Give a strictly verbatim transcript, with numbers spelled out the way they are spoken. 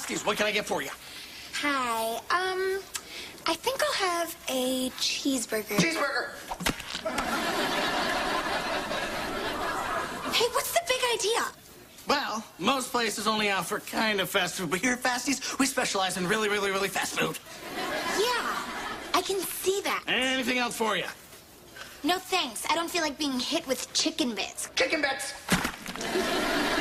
Fasties, what can I get for you? Hi, um, I think I'll have a cheeseburger. Cheeseburger! Hey, what's the big idea? Well, most places only offer kind of fast food, but here at Fasties, we specialize in really, really, really fast food. Yeah, I can see that. Anything else for you? No thanks. I don't feel like being hit with chicken bits. Chicken bits!